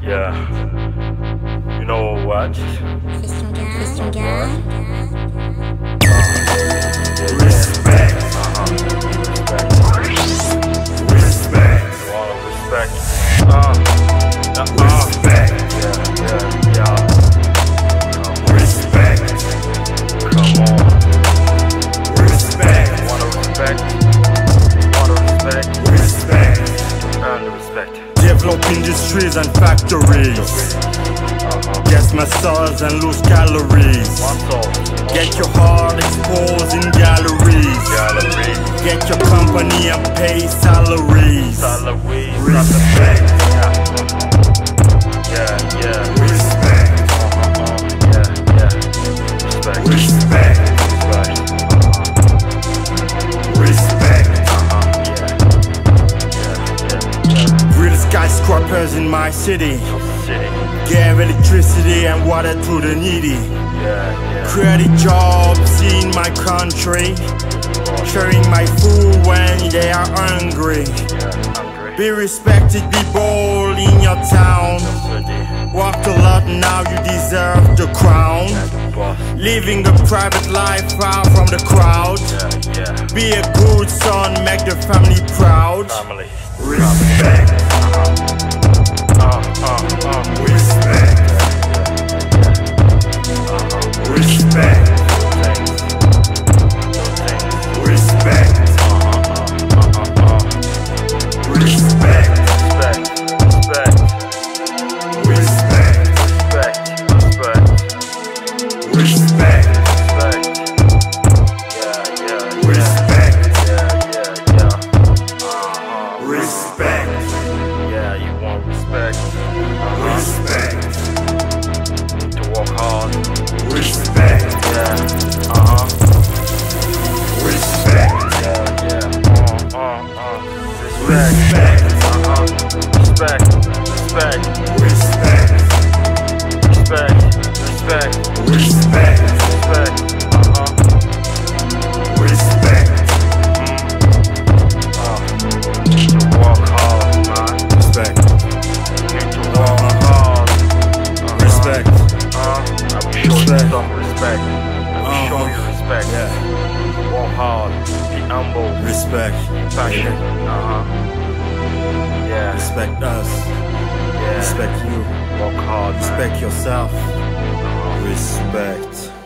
Yeah. You know what? Christian Ngan. Respect. Respect. You wanna respect? Respect. Yeah. Respect. Come on. Respect. You wanna respect? Respect. Earn the respect. Develop industries and factories. Gas missiles and lose calories. Get your heart exposed in galleries. Get your company and pay salaries. Respect. Yeah. Respect. Respect. Respect. Real skyscrapers in my city. Give electricity and water to the needy. Creating jobs in my country. Sharing my food when they are hungry. Be respected, be bold in your town. Worked a lot, now you deserve the crown. Living a private life far from the crowd. Be a good son, make the family proud. Respect. Respect. Respect. Yeah, you want respect. Respect. Need to work hard. Respect. Respect. Respect. Respect. Respect. Respect. Respect. Need to work hard, man. Respect. Need to work hard. Respect. I will show you some respect. I will show you respect. Work hard. Be humble. Respect. Be passionate. Yeah. Respect us. Respect you. Work hard. Respect yourself. Respect.